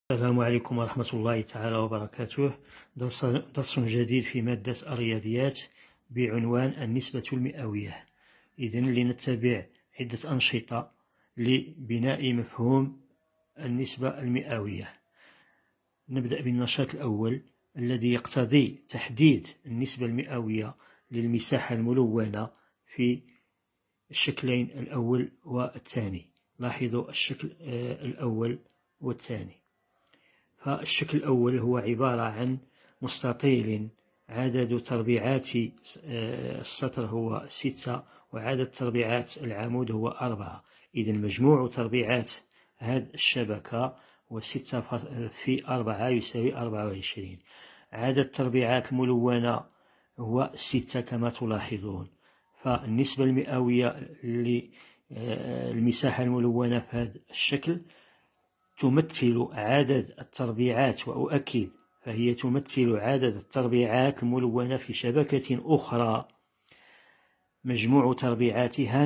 السلام عليكم ورحمة الله تعالى وبركاته. درس جديد في مادة الرياضيات بعنوان النسبة المئوية. إذن لنتبع عدة أنشطة لبناء مفهوم النسبة المئوية. نبدأ بالنشاط الأول الذي يقتضي تحديد النسبة المئوية للمساحة الملونة في الشكلين الأول والثاني. لاحظوا الشكل الأول والثاني. فالشكل الأول هو عبارة عن مستطيل عدد تربيعات السطر هو 6 وعدد تربيعات العمود هو 4. إذن مجموع تربيعات هذه الشبكة هو 6 في 4 يساوي 24. عدد تربيعات الملونة هو 6 كما تلاحظون. فالنسبة المئوية للمساحة الملونة في هذا الشكل تمثل عدد التربيعات، وأؤكد فهي تمثل عدد التربيعات الملونة في شبكة أخرى مجموع تربيعاتها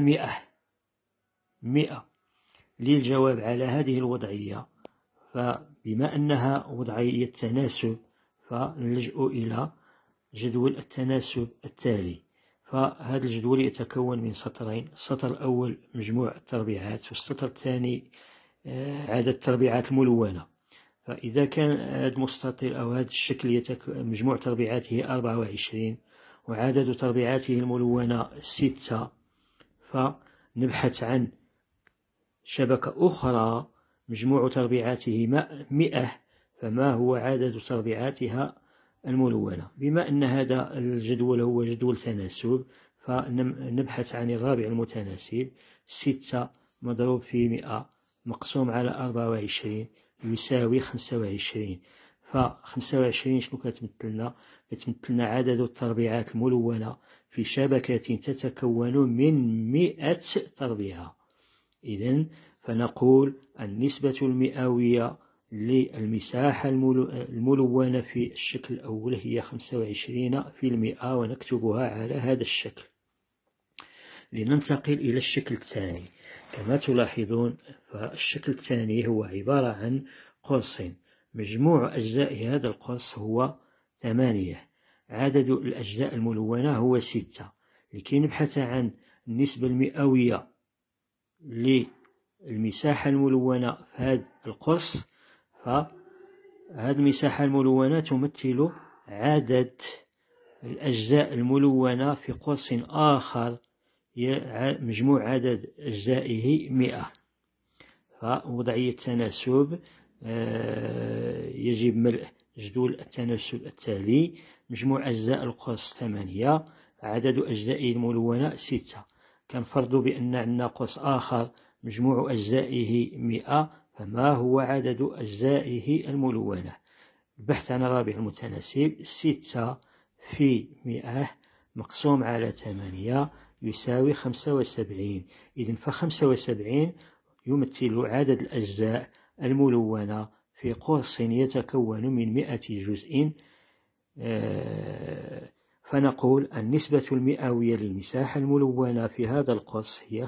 100. للجواب على هذه الوضعية، فبما أنها وضعية تناسب فنلجأ إلى جدول التناسب التالي. فهذا الجدول يتكون من سطرين: السطر الأول مجموع التربيعات، والسطر الثاني عدد التربيعات الملونة. فإذا كان هذا المستطيل أو هذا الشكل مجموع تربيعاته 24 وعدد تربيعاته الملونة 6، فنبحث عن شبكة أخرى مجموع تربيعاته 100، فما هو عدد تربيعاتها الملونة؟ بما أن هذا الجدول هو جدول تناسب، فنبحث عن الرابع المتناسب. 6 مضروب في 100 مقسوم على 24 يساوي 25. ف25 شنو كتمثلنا؟ كتمثلنا عدد التربيعات الملونة في شبكة تتكون من 100 تربيعة. إذن فنقول النسبة المئوية للمساحة الملونة في الشكل الأول هي 25%، ونكتبها على هذا الشكل. لننتقل إلى الشكل الثاني. كما تلاحظون فالشكل الثاني هو عبارة عن قرص، مجموع أجزاء هذا القرص هو 8، عدد الأجزاء الملونة هو 6. لكي نبحث عن النسبة المئوية للمساحة الملونة في هذا القرص، فهذه المساحة الملونة تمثل عدد الأجزاء الملونة في قرص آخر مجموع عدد أجزائه 100. فوضعية التناسب يجب ملء جدول التناسب التالي: مجموع أجزاء القرص 8، عدد أجزائه الملونة 6. كنفرض بأن عندنا قرص آخر مجموع أجزائه 100، فما هو عدد أجزائه الملونة؟ البحث عن الرابع المتناسب. 6 في 100 مقسوم على 8 يساوي 75. إذن ف75 يمثل عدد الأجزاء الملونة في قرص يتكون من 100 جزء. فنقول النسبة المئوية للمساحة الملونة في هذا القرص هي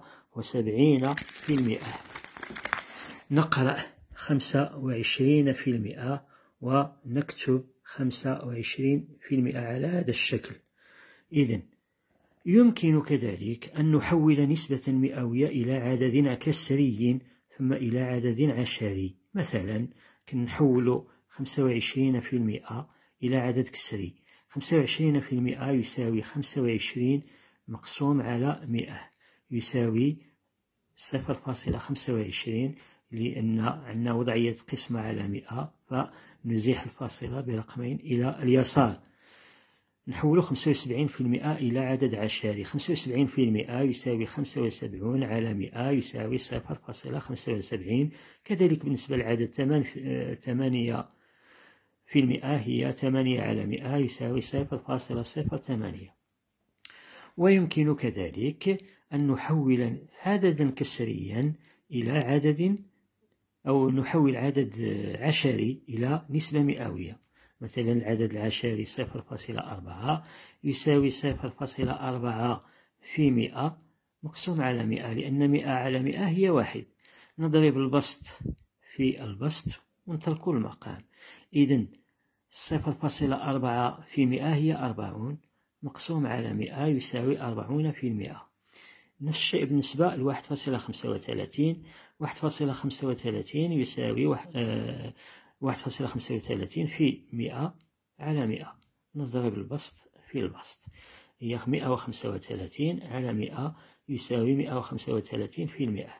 75%. نقرأ 25% ونكتب 25% على هذا الشكل. إذن يمكن كذلك أن نحول نسبة مئوية إلى عدد كسري ثم إلى عدد عشري. مثلا كنحول 25% إلى عدد كسري. 25% يساوي 25 مقسوم على 100 يساوي 0.25، لأن عندنا وضعية قسمة على 100، فنزيح الفاصلة برقمين إلى اليسار. نحول 75% إلى عدد عشري. 75% يساوي 75 على 100 يساوي 0.75. كذلك بالنسبة للعدد 8% هي 8 على 100 يساوي 0.08. ويمكن كذلك أن نحول عددا كسريا إلى عدد، أو نحول عدد عشري إلى نسبة مئوية. مثلا العدد العشري 0.4 يساوي 0.4 في 100 مقسوم على 100، لأن 100 على 100 هي 1. نضرب البسط في البسط ونتركوا المقام. إذن 0.4 في 100 هي 40 مقسوم على 100 يساوي 40%. نفس الشيء بالنسبة ل 1.35. 1.35 يساوي 1.35 في 100 على 100، نضرب البسط في البسط، هي 135 على 100 يساوي 135 في 100.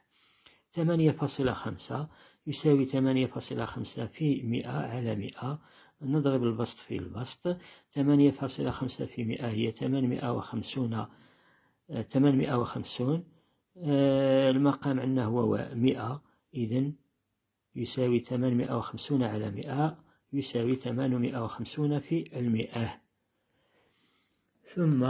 8.5 يساوي 8.5 في 100 على 100، نضرب البسط في البسط. 8.5 في 100 هي 850. المقام عندنا هو 100، إذن يساوي 850 على 100 يساوي 850 في 100. ثم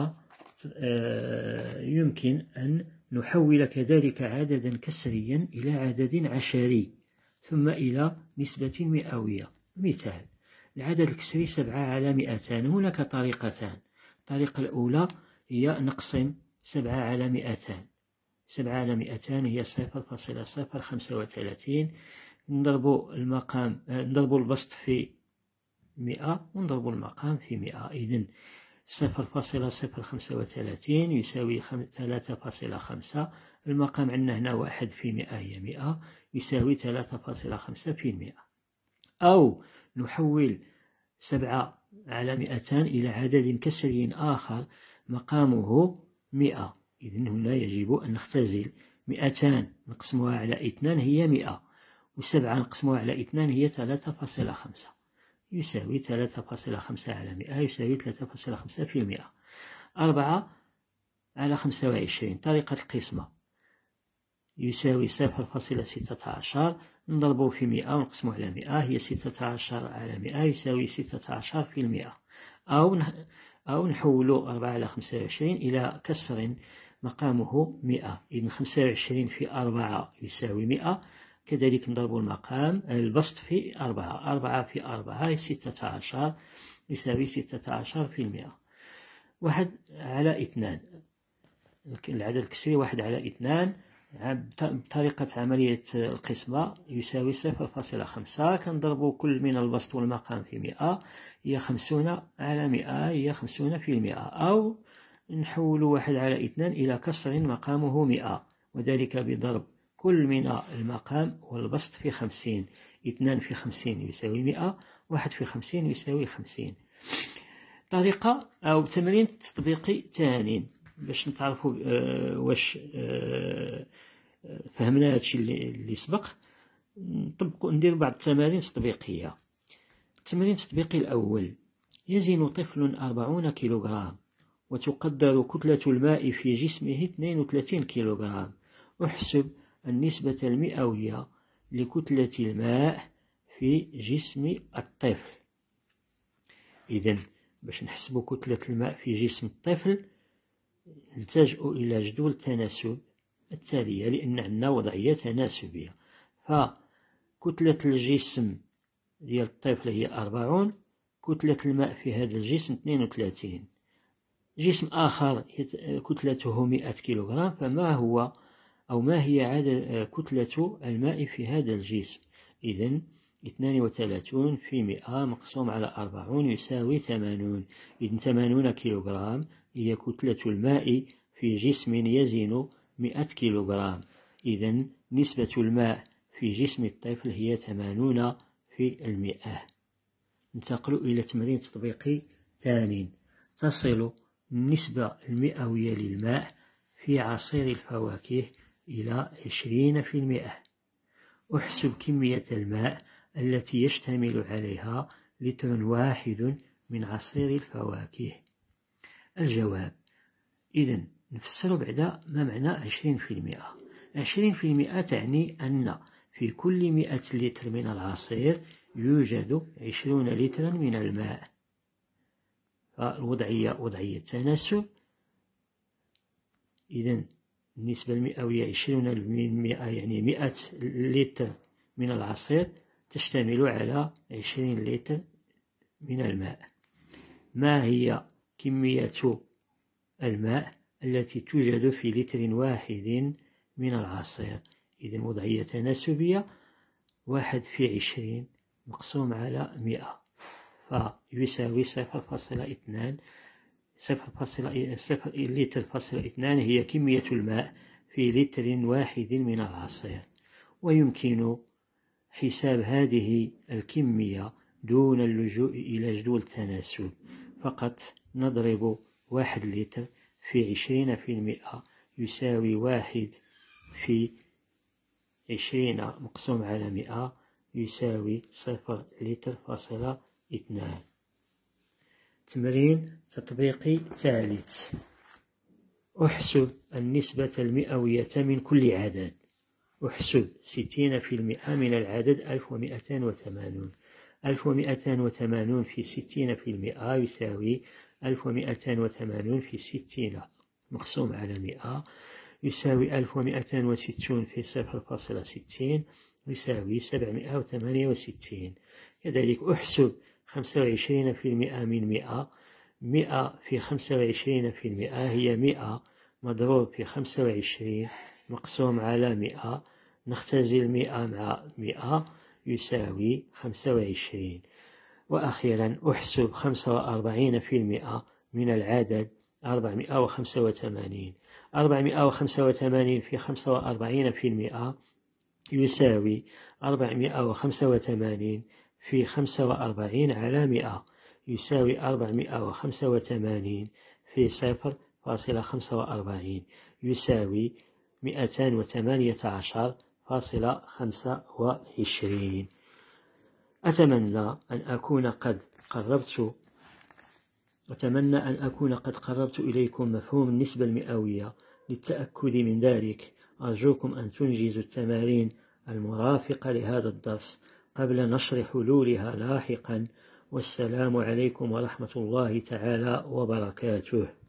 يمكن أن نحول كذلك عددا كسريا إلى عدد عشري ثم إلى نسبة مئوية. مثال: العدد الكسري 7 على 200. هناك طريقتان. الطريقة الأولى هي نقسم 7 على 200. 7 على 200 هي 0.035، نضرب البسط في 100 ونضرب المقام في 100. إذن 0.035 يساوي 3.5. المقام عندنا هنا 1 في 100 هي 100 يساوي 3.5 في 100. أو نحول 7 على 200 إلى عدد كسري آخر مقامه 100. إذن هنا يجب أن نختزل 200 نقسمها على 2 هي 100، و7 نقسمها على 2 هي 3.5 يساوي 3.5 على 100 يساوي 3.5 في 100. 4 على 25 طريقة القسمة يساوي 0.16، نضربه في 100 ونقسمه على 100 هي 16 على 100 يساوي 16 في 100. أو نحول 4 على 25 إلى كسر مقامه 100. إذن 25 في 4 يساوي 100، كذلك نضرب المقام البسط في 4، 4 في 4 16 يساوي 16 في 100. 1 على 2 العدد الكسري 1 على 2 بطريقة عملية القسمة يساوي 0.5، كنضرب كل من البسط والمقام في 100 هي 50 على 100 هي 50 في 100. أو نحول 1 على 2 إلى كسر مقامه 100، وذلك بضرب كل من المقام والبسط في 50. 2 في 50 يساوي 100، 1 في 50 يساوي 50. طريقة أو تمرين تطبيقي ثاني باش نتعرفوا واش فهمنا هادشي اللي سبق، ندير بعض التمارين تطبيقية. التمرين التطبيقي الأول: يزن طفل 40 كيلوغرام وتقدر كتلة الماء في جسمه 32 كيلوغرام. احسب النسبة المئوية لكتلة الماء في جسم الطفل. إذن باش نحسب كتلة الماء في جسم الطفل نلتجئ إلى جدول التناسب التالية، لأن عندنا وضعية تناسبية. فكتلة الجسم ديال الطفل هي 40، كتلة الماء في هذا الجسم 32. جسم آخر كتلته 100 كيلوغرام، فما هو أو ما هي عدد كتلة الماء في هذا الجسم؟ إذن 32 في 100 مقسوم على 40 يساوي 80. إذن 80 كيلوغرام هي كتلة الماء في جسم يزن 100 كيلوغرام. إذن نسبة الماء في جسم الطفل هي 80 في 100. ننتقل إلى تمرين تطبيقي ثاني: تصل النسبة المئوية للماء في عصير الفواكه إلى 20%. احسب كمية الماء التي يشتمل عليها لتر واحد من عصير الفواكه. الجواب: إذن نفسر بعد ما معنى 20%. 20% تعني أن في كل 100 لتر من العصير يوجد 20 لترا من الماء. فالوضعية وضعية تناسب. إذن النسبة المئوية 20% يعني 100 لتر من العصير تشتمل على 20 لتر من الماء. ما هي كمية الماء التي توجد في لتر واحد من العصير؟ إذن وضعية تناسبية، 1 في 20 مقسوم على 100 فيساوي 0.2. 0.2 هي كمية الماء في لتر واحد من العصير. ويمكن حساب هذه الكمية دون اللجوء إلى جدول التناسب، فقط نضرب 1 لتر في 20% يساوي 1 في 20 مقسوم على 100 يساوي 0 لتر فاصلة 2. تمرين تطبيقي ثالث. أحسب النسبة المئوية من كل عدد. أحسب 60% من العدد 1280. 1280 في 60% يساوي 1280 في 60 مقسوم على 100 يساوي 1260 في 0.60 يساوي 768. كذلك أحسب 25% من 100. 100 في 25% هي 100 مضروب في 25 مقسوم على 100. نختزل 100 مع 100 يساوي 25. وأخيرا أحسب 45% من العدد 485. 485 في 45% يساوي 485 في 45 على 100 يساوي 485 في 0.45 يساوي 218.25. أتمنى أن أكون قد قربت إليكم مفهوم النسبة المئوية. للتأكد من ذلك أرجوكم أن تنجزوا التمارين المرافقة لهذا الدرس قبل نشر حلولها لاحقا. والسلام عليكم ورحمة الله تعالى وبركاته.